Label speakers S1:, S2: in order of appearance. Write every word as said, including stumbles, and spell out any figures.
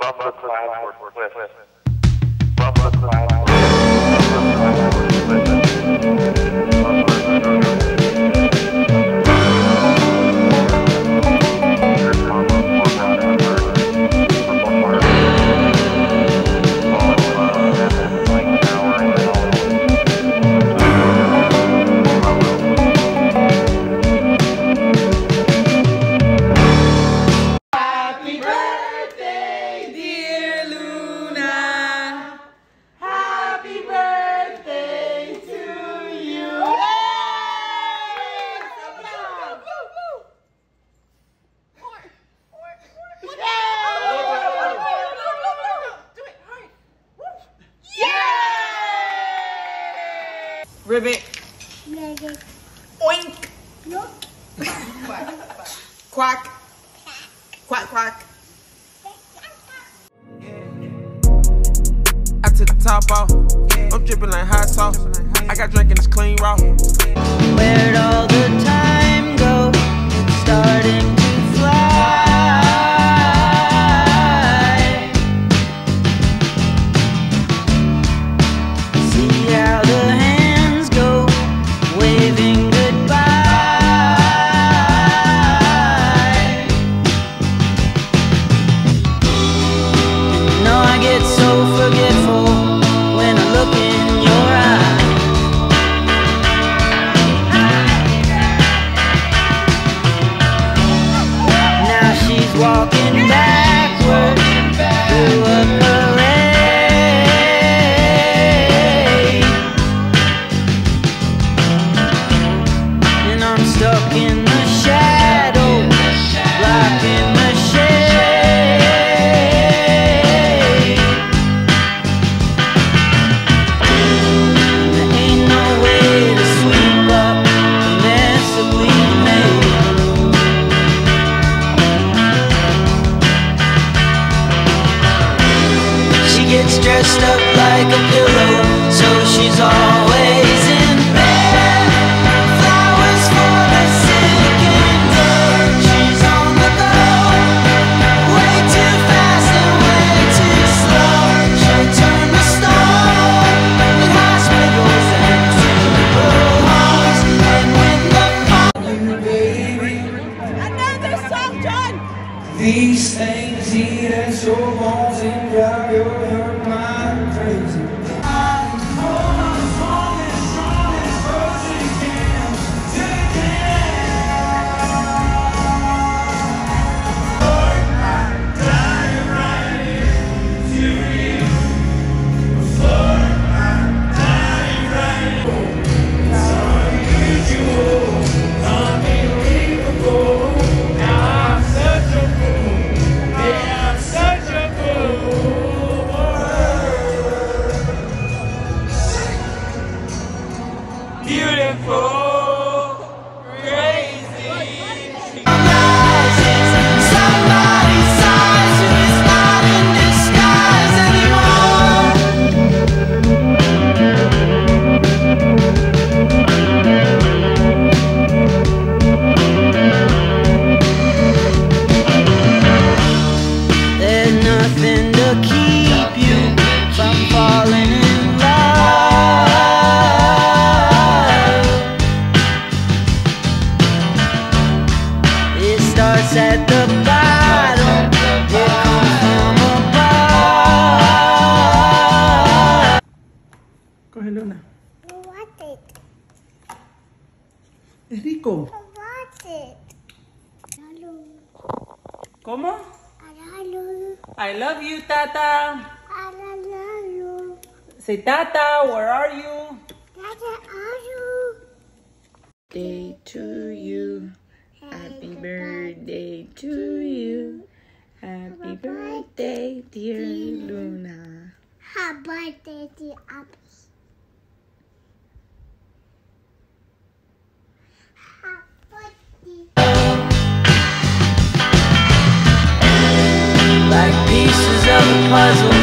S1: From the clouds were cliffs. From the clouds were
S2: Ribbit. Oink. Quack. Quack, quack.
S3: I took the top off. I'm dripping like hot sauce. I got drink and it's clean raw.
S4: Where'd all the time go? It's starting to fly. See how the hands go, waving goodbye. You know I get so forgetful when I look in your eyes. Walking backward through a parade, and I'm stuck in the shadow, blocking the shade. There ain't no way to sweep up the mess that we made. Gets dressed up like a pillow, so she's always in bed. Flowers for the sick and dead. She's on the go, way too fast and way too slow. She'll turn the stone in hospitals and funeral homes. And when the fire, you baby,
S2: Another song, John.
S4: these things eat at your bones and drive your mind crazy. At the bottom, it comes from above.
S3: Go ahead, Luna.
S5: I want it.
S3: Es rico.
S5: I want it. Hello.
S2: ¿Cómo?
S5: Hello.
S2: I love you, Tata.
S5: Hello.
S2: Say, Tata, where are you?
S5: Dada, are you?
S4: Day to you. Happy birthday to you. Happy birthday, dear Luna.
S5: Happy birthday, dear Abby. Happy
S4: Like pieces of a puzzle.